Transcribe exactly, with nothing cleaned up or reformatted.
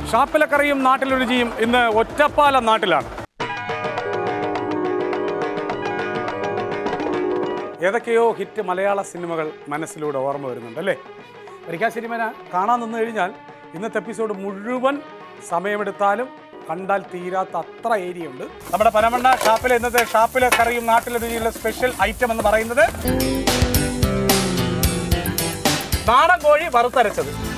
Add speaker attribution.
Speaker 1: ഷാപ്പിലെ കറിയും നാട്ടിലെ രുചിയും ഇന്ന് ഒറ്റപ്പാലം നാട്ടിലാണ്. ഏതൊക്കെയോ ഹിറ്റ് മലയാള സിനിമകൾ മനസ്സിലൂടെ ഓർമ്മ വരുന്നുണ്ട് അല്ലേ? വരിക്കാശ്ശേരി മന കാണാൻ നിന്ന് കഴിഞ്ഞാൽ ഇന്നത്തെ എപ്പിസോഡ് മുഴുവൻ സമയമെടുത്താലും കണ്ടാൽ തീരാത്ത അത്ര ഏരിയ ഉണ്ട്. നമ്മുടെ പനമണ്ണ ഷാപ്പിലെ ഇന്നത്തെ ഷാപ്പിലെ കറിയും നാട്ടിലെ രുചിയുള്ള സ്പെഷ്യൽ ഐറ്റം എന്ന് പറയുന്നത് നാടൻ കോഴി വറുത്തരച്ചത്.